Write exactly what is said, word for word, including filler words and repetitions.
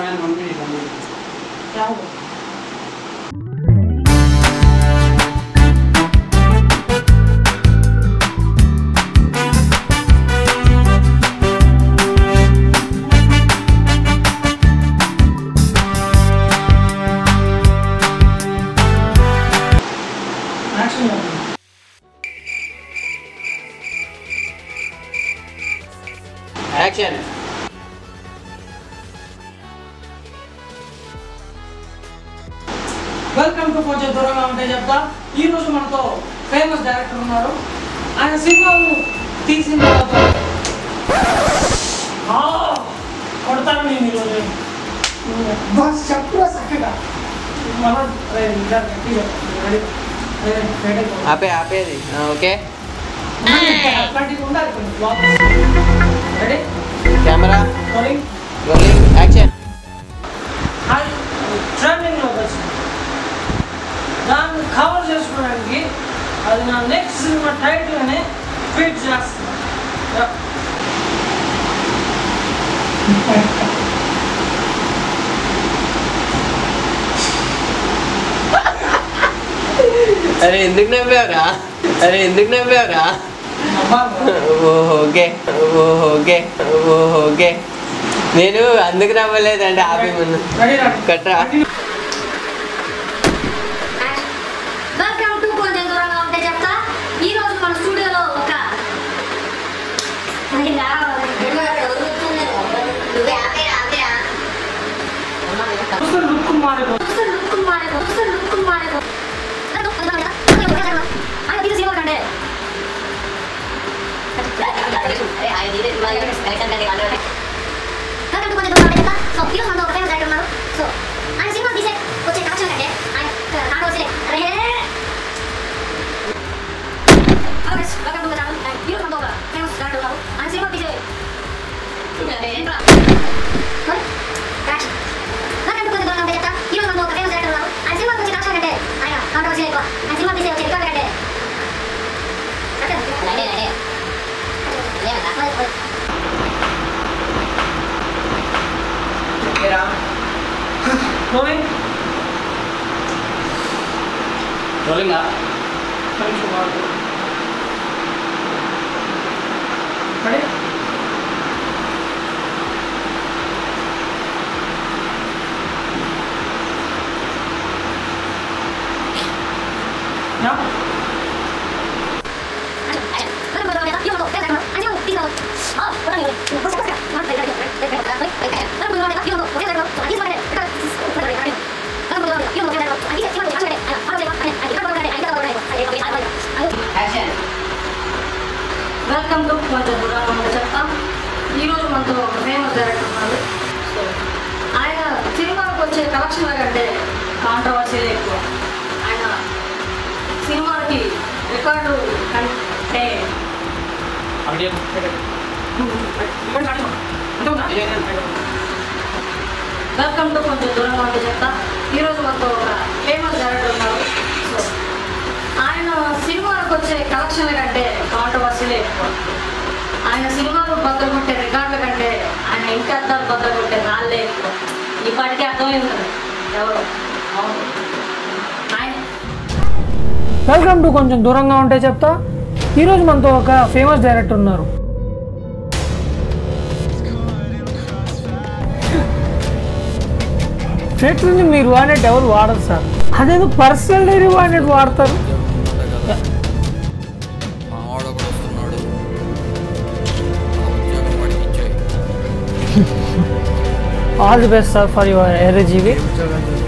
Cameraman mummy क्या हुआ Action. Welcome to కొంచెం దూరంగా ఉంటే చెప్తా. ఈ రోజు మనతో ఫేమస్ డైరెక్టర్ ఉన్నారు. ఆయన సినిమాలు తీసిన తర్వాత కొడతాను నేను ఈరోజు బస్ చెప్పురా చక్కగా ఆపే ఆపేది ఓకే అట్లాంటివి ఉండాలి. Ready camera rolling rolling action. ట్రైనింగ్లో వచ్చి దాన్ని కవర్ చేసుకోవడానికి అది నా నెక్స్ట్ సినిమా టైటిల్ని ఫిట్ చేస్తాను. అరే ఎందుకు నవ్వావురా అరే ఎందుకు నవ్వావురా ఓకే ఓకే ఓకే నేను అందుకు నవ్వలేదండి ఆపి ముందు కట్రా. రోలింగ్ రోలింగా రెడీ నా వెల్కమ్ టు కొంచెం దూరంగా ఉంటే చెప్తా. ఈరోజు మనతో ఒక ఫేమస్ డైరెక్టర్ ఉన్నారు. సో ఆయన సినిమాలకు వచ్చే కలెక్షన్ల కంటే కాంట్రవర్సీలే ఎక్కువ. ఆయన సినిమాలకి రికార్డు కంటే వెల్కమ్ టు కొంచెం దూరంగా ఉంటే చెప్తా. ఈరోజు మనతో ఒక ఫేమస్ డైరెక్టర్ ఉన్నారు. సో ఆయన సినిమాలకు వచ్చే కలెక్షన్ల కంటే కాంట్రవర్సీలే ఎక్కువ. ఆయన సినిమాలు బద్దలు కొట్టే రికార్డుల కంటే ఆయన ఇంటి అద్దాలు బద్దలు కొట్టే రాళ్ళే ఎక్కువ. ఇప్పటికీ అర్థమై ఉంటుంది ఎవరు అవును ఆయన. వెల్కమ్ టు కొంచెం దూరంగా ఉంటే చెప్తా. ఈరోజు మనతో ఒక ఫేమస్ డైరెక్టర్ ఉన్నారు. ఫేక్టరీని మీరు వాడినట్టు ఎవరు వాడరు సార్. అదేదో పర్సనల్ డైరీ వాడినట్టు వాడతారు. All the best sir for your ఎర్రజీవి.